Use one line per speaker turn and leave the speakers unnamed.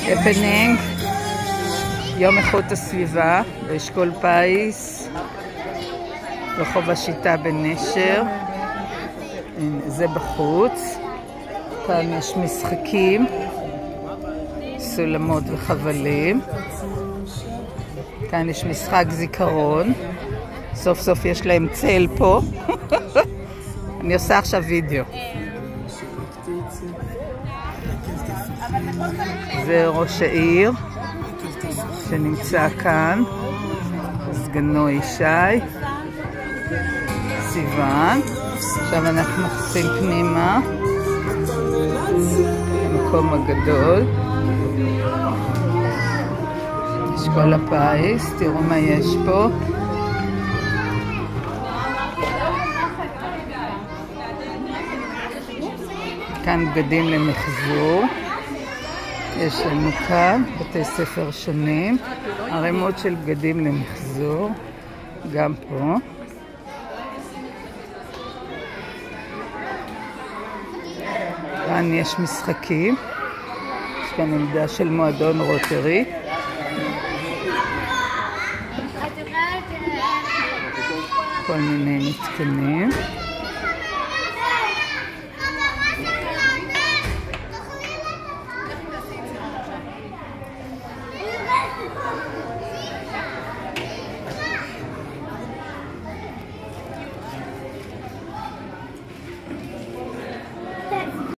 הפנינג, יום איכות הסביבה באשכול פיס, רחוב השיטה בנשר. זה בחוץ. כאן יש משחקים, סולמות וחבלים. כאן יש משחק זיכרון. סוף סוף יש להם צל פה. אני עושה עכשיו וידאו. זה ראש העיר שנמצא כאן, סגנו ישי סיוון. עכשיו אנחנו נכנסים פנימה למקום הגדול, אשכול הפיס. תראו מה יש פה. כאן בגדים למחזור. יש לנו כאן בתי ספר שונים, ערימות של בגדים למחזור, גם פה. כאן יש משחקים, יש כאן עמדה של מועדון רוטרי. כל מיני מתקנים.